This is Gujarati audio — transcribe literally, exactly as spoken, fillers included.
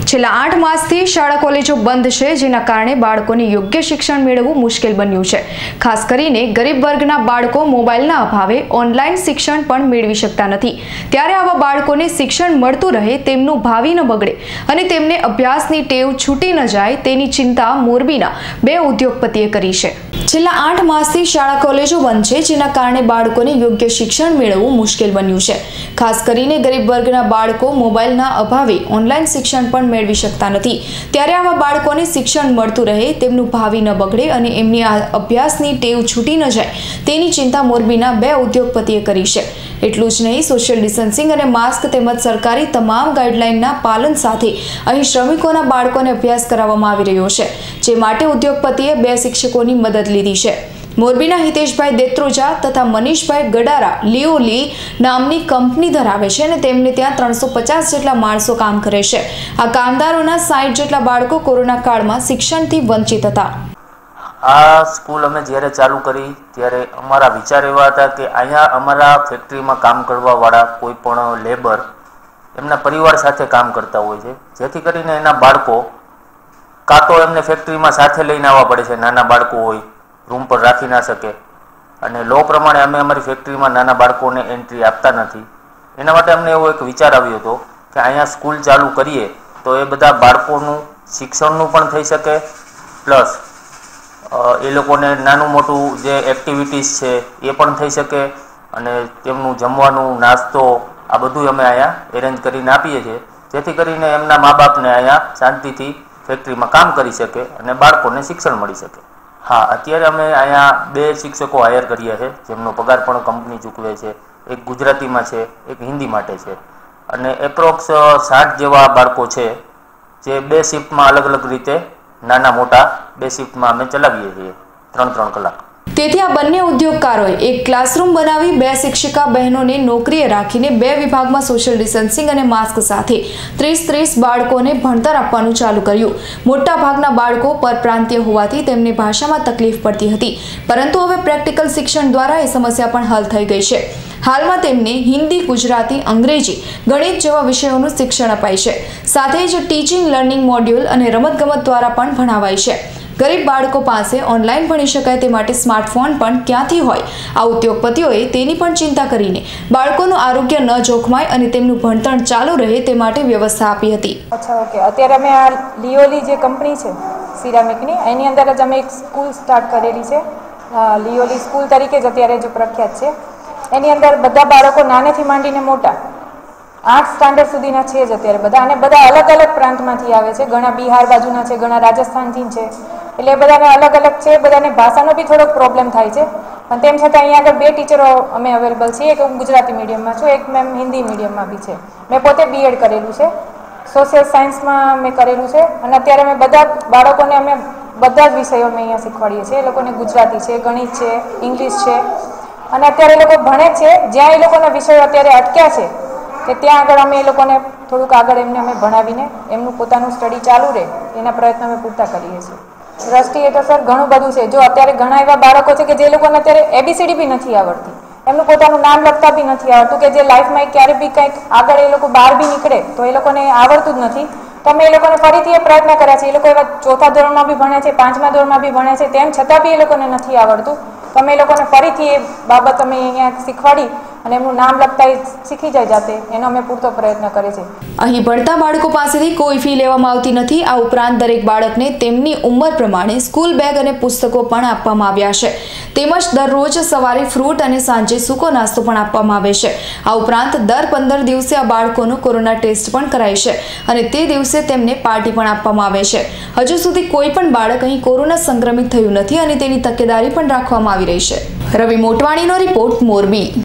છેલ્લા આઠ માસથી શાળા કોલેજો બંધ છે, જેના કારણે બાળકોને યોગ્ય શિક્ષણ મેળવવું મુશ્કેલ બન્યું છે। ખાસ કરીને ગરીબ વર્ગના બાળકો મોબાઈલના અભાવે ઓનલાઈન શિક્ષણ પણ મેળવી શકતા નથી। ત્યારે આવા બાળકોને શિક્ષણ મળતું રહે, તેમનું ભાવિ ન બગડે અને તેમને અભ્યાસની ટેવ છૂટી ન જાય, તેની ચિંતા મોરબીના બે ઉદ્યોગપતિએ કરી છે। છેલ્લા આઠ માસથી શાળા કોલેજો બંધ છે, જેના કારણે બાળકોને યોગ્ય શિક્ષણ મેળવવું મુશ્કેલ બન્યું છે। ખાસ કરીને ગરીબ વર્ગના બાળકો મોબાઈલના અભાવે ઓનલાઈન શિક્ષણ પણ મેળવી શકતા નથી। ત્યારે આવા બાળકોને શિક્ષણ મળતું રહે, તેમનું ભાવિ ન બગડે અને એમની અભ્યાસની ટેવ છૂટી ન જાય, તેની ચિંતા મોરબીના બે ઉદ્યોગપતિએ કરી છે। એટલું જ નહીં, સોશિયલ ડિસ્ટન્સિંગ અને માસ્ક તેમજ સરકારી તમામ ગાઈડલાઈનના પાલન સાથે અહીં શ્રમિકોના બાળકોને અભ્યાસ કરાવવામાં આવી રહ્યો છે, જે માટે ઉદ્યોગપતિએ બે શિક્ષકોની મદદ લીધી છે। મોરબીના હિતેશભાઈ દેત્રોજા તથા મનીષભાઈ ગડારા લિયોલી નામની કંપની ધરાવે છે અને તેમને ત્યાં ત્રણસો પચાસ જેટલા માણસો કામ કરે છે। આ કામદારોના સાઠ જેટલા બાળકો કોરોના કાળમાં શિક્ષણથી વંચિત હતા। આ સ્કૂલ અમે જ્યારે ચાલુ કરી ત્યારે અમારા વિચાર એવા હતા કે અહીંયા અમારા ફેક્ટરીમાં કામ કરવાવાળા કોઈ પણ લેબર એમના પરિવાર સાથે કામ કરતા હોય છે, જેથી કરીને એના બાળકો કાં તો એમને ફેક્ટરીમાં સાથે લઈને આવવા પડે છે, નાના બાળકો હોય રૂમ પર રાખી ના શકે, અને લો પ્રમાણે અમે અમારી ફેક્ટરીમાં નાના બાળકોને એન્ટ્રી આપતા નથી। એના માટે અમને એવો એક વિચાર આવ્યો હતો કે અહીંયા સ્કૂલ ચાલુ કરીએ તો એ બધા બાળકોનું શિક્ષણનું પણ થઈ શકે, પ્લસ એ લોકોને નાનું મોટું જે એક્ટિવિટીઝ છે એ પણ થઈ શકે, અને તેમનું જમવાનું નાસ્તો આ બધું અમે અહીંયા એરેન્જ કરીને આપીએ છીએ, જેથી કરીને એમના મા બાપને અહીંયા શાંતિથી ફેક્ટરીમાં કામ કરી શકે અને બાળકોને શિક્ષણ મળી શકે। હા, અત્યારે અમે અહીંયા બે શિક્ષકો હાયર કર્યા છે, જેમનો પગાર પણ કંપની ચૂકવે છે। એક ગુજરાતીમાં છે, એક હિન્દી માટે છે, અને એપ્રોક્સ સાઠ જેવા બાળકો છે, જે બે શિફ્ટમાં અલગ અલગ રીતે નાના મોટા બે શિફ્ટમાં અમે ચલાવીએ છીએ, ત્રણ ત્રણ કલાક। તેથી આ બંને ઉદ્યોગકારોએ એક ક્લાસરૂમ બનાવી બે શિક્ષિકા બહેનોને નોકરીએ રાખીને બે વિભાગમાં સોશિયલ ડિસ્ટન્સિંગ અને માસ્ક સાથે ત્રીસ ત્રીસ બાળકોને ભણતર આપવાનું ચાલુ કર્યું। મોટા ભાગના બાળકો પરપ્રાંતીય હોવાથી તેમને ભાષામાં તકલીફ પડતી હતી, પરંતુ હવે પ્રેક્ટિકલ શિક્ષણ દ્વારા એ સમસ્યા પણ હલ થઈ ગઈ છે। હાલમાં તેમને હિન્દી, ગુજરાતી, અંગ્રેજી, ગણિત જેવા વિષયોનું શિક્ષણ અપાય છે, સાથે જ ટીચિંગ લર્નિંગ મોડ્યુલ અને રમતગમત દ્વારા પણ ભણાવાય છે। ગરીબ બાળકો પાસે ઓનલાઈન ભણી શકાય તે માટે સ્માર્ટફોન પણ ક્યાંથી હોય, આ ઉદ્યોગપતિઓએ તેની પણ ચિંતા કરીને બાળકોનું આરોગ્ય ન જોખમાય અને તેમનું ભણતર ચાલુ રહે તે માટે વ્યવસ્થા આપી હતી। અચ્છા, ઓકે। અત્યારે અમે આ લિયોલી જે કંપની છે સિરામિકની, એની અંદર જ અમે એક સ્કૂલ સ્ટાર્ટ કરેલી છે। લિયોલી સ્કૂલ તરીકે જ અત્યારે જો પ્રખ્યાત છે। એની અંદર બધા બાળકો નાનેથી માંડીને મોટા આઠ સ્ટાન્ડર્ડ સુધીના છે જ અત્યારે બધા, અને બધા અલગ અલગ પ્રાંતમાંથી આવે છે। ઘણા બિહાર બાજુના છે, ઘણા રાજસ્થાનથી છે, એટલે એ બધાને અલગ અલગ છે। બધાને ભાષાનો બી થોડોક પ્રોબ્લેમ થાય છે, પણ તેમ છતાં અહીંયા આગળ બે ટીચરો અમે અવેલેબલ છીએ। એક હું ગુજરાતી મીડિયમમાં છું, એક મેમ હિન્દી મીડિયમમાં બી છે। મેં પોતે બીએડ કરેલું છે, સોશિયલ સાયન્સમાં મેં કરેલું છે, અને અત્યારે અમે બધા બાળકોને અમે બધા જ વિષયો અમે અહીંયા શીખવાડીએ છીએ। એ લોકોને ગુજરાતી છે, ગણિત છે, ઇંગ્લિશ છે, અને અત્યારે એ લોકો ભણે છે। જ્યાં એ લોકોના વિષયો અત્યારે અટક્યા છે કે ત્યાં આગળ અમે એ લોકોને થોડુંક આગળ એમને અમે ભણાવીને એમનું પોતાનું સ્ટડી ચાલુ રહે એના પ્રયત્નો અમે પૂરતા કરીએ છીએ। દ્રષ્ટિએ તો સર ઘણું બધું છે। જો અત્યારે ઘણા એવા બાળકો છે કે જે લોકોને અત્યારે એબીસીડી બી નથી આવડતી, એમનું પોતાનું નામ લખતા બી નથી આવડતું, કે જે લાઈફમાં ક્યારે બી કંઈક આગળ એ લોકો બહાર બી નીકળે તો એ લોકોને આવડતું જ નથી, તો અમે એ લોકોને ફરીથી એ પ્રયત્ન કર્યા છે। એ લોકો એવા ચોથા ધોરણમાં બી ભણે છે, પાંચમા ધોરણમાં બી ભણે છે, તેમ છતાં બી એ લોકોને નથી આવડતું, તો અમે એ લોકોને ફરીથી એ બાબત અમે અહીંયા શીખવાડી અને એમનું નામ લખતા શીખી જાય જાતે, એનો અમે પૂરતો પ્રયત્ન કરીએ છીએ। અહીં ભણતા બાળકો પાસેથી કોઈ ફી લેવામાં આવતી નથી। આ ઉપરાંત દરેક બાળકને તેમની ઉંમર પ્રમાણે સ્કૂલ બેગ અને પુસ્તકો પણ આપવામાં આવ્યા છે, તેમજ દરરોજ સવારે ફ્રૂટ અને સાંજે સૂકો નાસ્તો પણ આપવામાં આવે છે। આ ઉપરાંત દર પંદર દિવસે આ બાળકોનો કોરોના ટેસ્ટ પણ કરાય છે, અને તે દિવસે તેમને પાર્ટી પણ આપવામાં આવે છે। હજુ સુધી કોઈ પણ બાળક અહીં કોરોના સંક્રમિત થયું નથી અને તેની તકેદારી પણ રાખવામાં આવી રહી છે। રવિ મોટવાણીનો રિપોર્ટ, મોરબી।